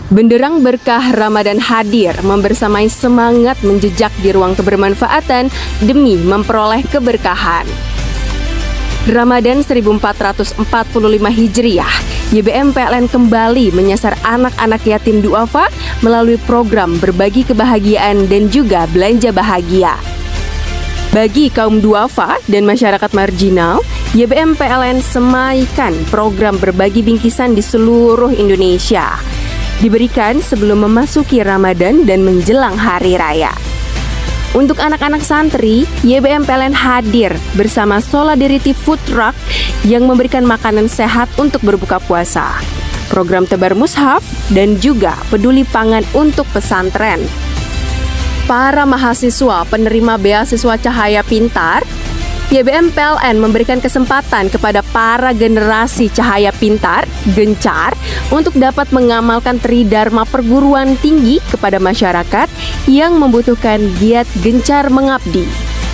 Benderang berkah Ramadan hadir membersamai semangat menjejak di ruang kebermanfaatan demi memperoleh keberkahan. Ramadan 1445 Hijriah, YBM PLN kembali menyasar anak-anak yatim duafa melalui program berbagi kebahagiaan dan juga belanja bahagia. Bagi kaum duafa dan masyarakat marginal, YBM PLN semaikan program berbagi bingkisan di seluruh Indonesia. Diberikan sebelum memasuki Ramadan dan menjelang Hari Raya. Untuk anak-anak santri, YBM PLN hadir bersama Solidarity Food Truck yang memberikan makanan sehat untuk berbuka puasa, program tebar mushaf, dan juga peduli pangan untuk pesantren. Para mahasiswa penerima beasiswa Cahaya Pintar, YBM PLN memberikan kesempatan kepada para generasi Cahaya Pintar, gencar, untuk dapat mengamalkan Tridharma perguruan tinggi kepada masyarakat yang membutuhkan giat gencar mengabdi.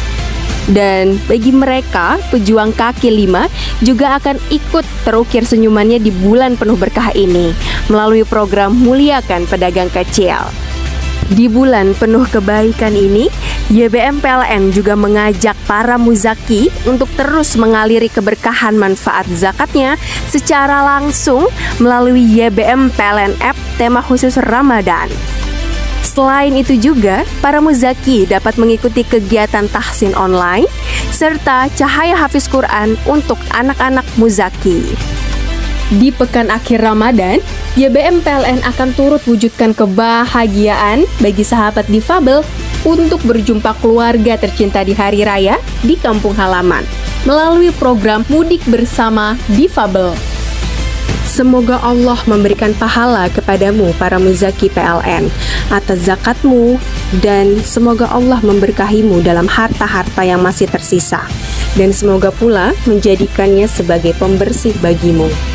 Dan bagi mereka, pejuang kaki lima juga akan ikut terukir senyumannya di bulan penuh berkah ini melalui program Muliakan Pedagang Kecil. Di bulan penuh kebaikan ini, YBM PLN juga mengajak para muzaki untuk terus mengaliri keberkahan manfaat zakatnya secara langsung melalui YBM PLN App tema khusus Ramadan. Selain itu juga, para muzaki dapat mengikuti kegiatan tahsin online serta cahaya hafiz Quran untuk anak-anak muzaki. Di pekan akhir Ramadan, YBM PLN akan turut wujudkan kebahagiaan bagi sahabat difabel untuk berjumpa keluarga tercinta di hari raya di kampung halaman melalui program Mudik Bersama Difabel. Semoga Allah memberikan pahala kepadamu para muzaki PLN atas zakatmu, dan semoga Allah memberkahimu dalam harta-harta yang masih tersisa, dan semoga pula menjadikannya sebagai pembersih bagimu.